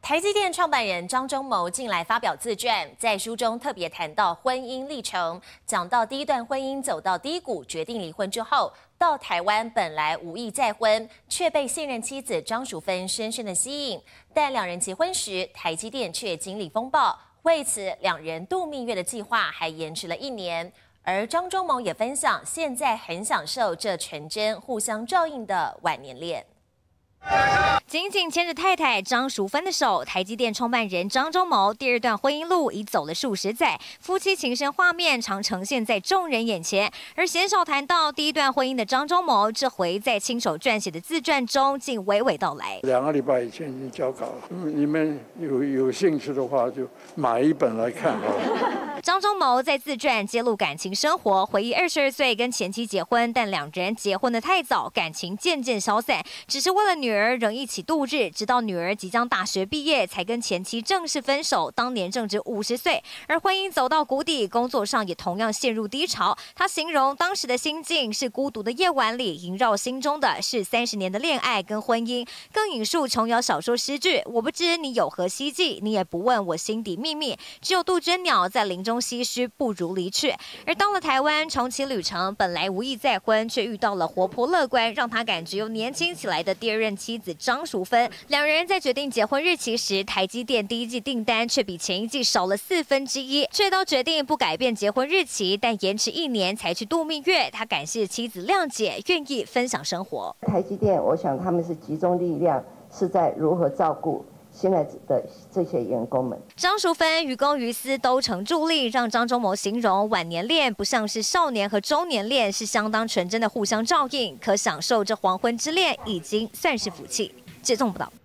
台积电创办人张忠谋近来发表自传，在书中特别谈到婚姻历程，讲到第一段婚姻走到低谷，决定离婚之后，到台湾本来无意再婚，却被现任妻子张淑芬深深的吸引。但两人结婚时，台积电却经历风暴，为此两人度蜜月的计划还延迟了1年。而张忠谋也分享，现在很享受这纯真、互相照应的晚年恋。 紧紧牵着太太张淑芬的手，台积电创办人张忠谋第二段婚姻路已走了数十载，夫妻情深画面常呈现在众人眼前。而鲜少谈到第一段婚姻的张忠谋，这回在亲手撰写的自传中，竟娓娓道来。 2个礼拜以前已经交稿了，你们有兴趣的话，就买一本来看啊。 张忠谋在自传揭露感情生活，回忆22岁跟前妻结婚，但两人结婚的太早，感情渐渐消散，只是为了女儿仍一起度日，直到女儿即将大学毕业，才跟前妻正式分手。当年正值50岁，而婚姻走到谷底，工作上也同样陷入低潮。他形容当时的心境是孤独的夜晚里，萦绕心中的是30年的恋爱跟婚姻。更引述琼瑶小说诗句：“我不知你有何希冀，你也不问我心底秘密。只有杜鹃鸟在林中唏嘘，不如离去。”而到了台湾重启旅程，本来无意再婚，却遇到了活泼乐观，让他感觉又年轻起来的第二任妻子张淑芬。两人在决定结婚日期时，台积电第一季订单却比前一季少了1/4，却都决定不改变结婚日期，但延迟1年才去度蜜月。他感谢妻子谅解，愿意分享生活。 台积电，我想他们是集中力量，是在如何照顾现在的这些员工们。 张淑芬于公于私都成助力，让张忠谋形容晚年恋不像是少年和中年恋，是相当纯真的互相照应。可享受这黄昏之恋，已经算是福气。记者综合报道。